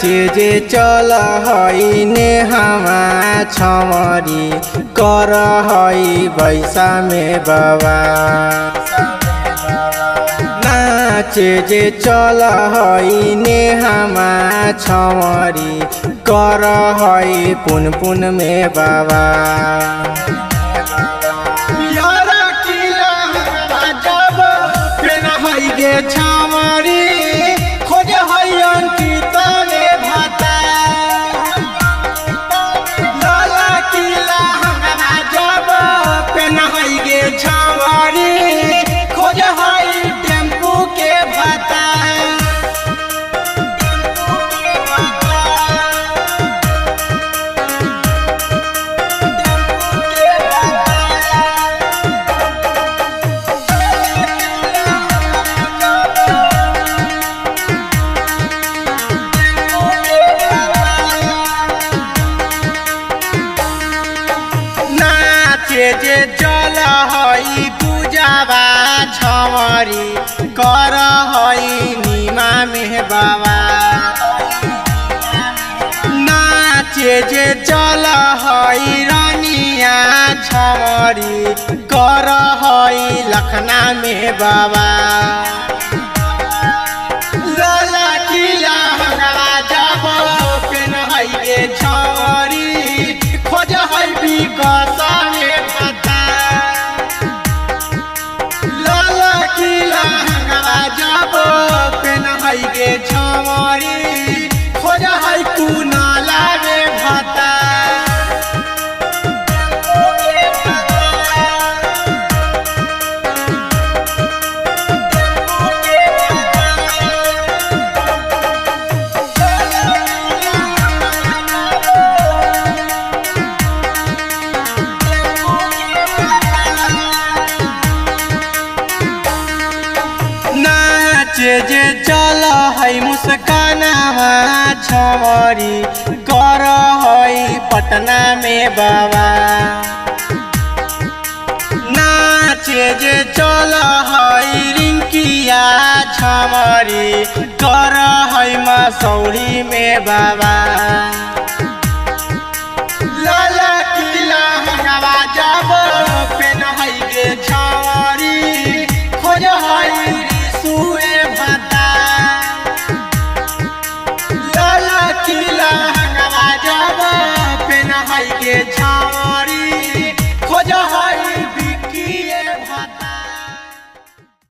नाचे जे चल हई नेहवा छमरी कर हई बैसा में बाबा। नाचे जे चल हई नेहवा छमरी कर हई पुन पुन में बाबा। गे छामरी खोज हई अंकित रे भाता। लाला किला हमरा जब पेन हई गे छामरी खोज हई टेम्पू के भाता। जे चल हई पूजावा छमरी कर हई नीमा में बाबा। नाचे जे चल हई रनिया छमरी कर हई लखना में बाबा। लाला किला हमरा जब पेन हई गे छमरी खोज हई विकास गे छमरी खोज हई कुनाला रे भाता। नाचे जे चल हई मुस्कानावा छमरी कर हई पटना में बाबा। नाचे जे चल हई रिंकिया छमरी कर हई मसौरी में बाबा।